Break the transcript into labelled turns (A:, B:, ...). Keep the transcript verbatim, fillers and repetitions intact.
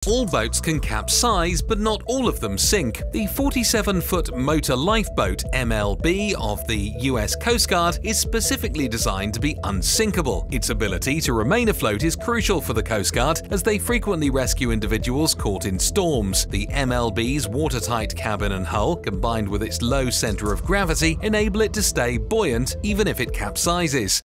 A: All boats can capsize, but not all of them sink. The forty-seven foot Motor Lifeboat M L B of the U S Coast Guard is specifically designed to be unsinkable. Its ability to remain afloat is crucial for the Coast Guard, as they frequently rescue individuals caught in storms. The M L B's watertight cabin and hull, combined with its low center of gravity, enable it to stay buoyant even if it capsizes.